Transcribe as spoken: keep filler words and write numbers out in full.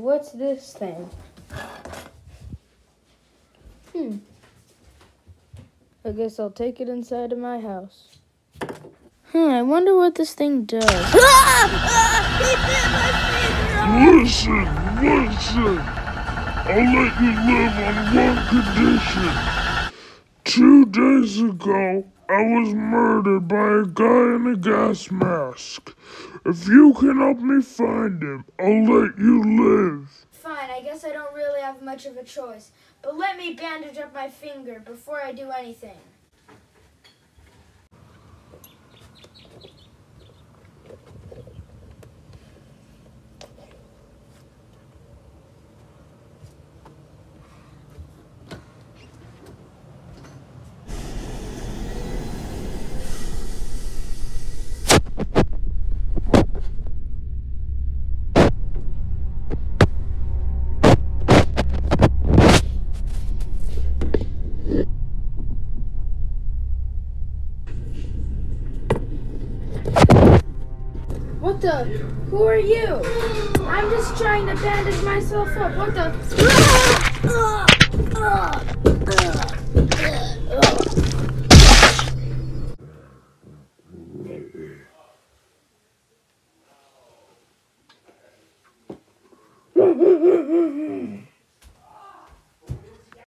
what's this thing? Hmm. I guess I'll take it inside of my house. Hmm, I wonder what this thing does. Listen, listen. I'll let you live on one condition. Two days ago, I was murdered by a guy in a gas mask. If you can help me find him, I'll let you live. Fine, I guess I don't really have much of a choice. But let me bandage up my finger before I do anything. What the? Who are you? I'm just trying to bandage myself up. What the?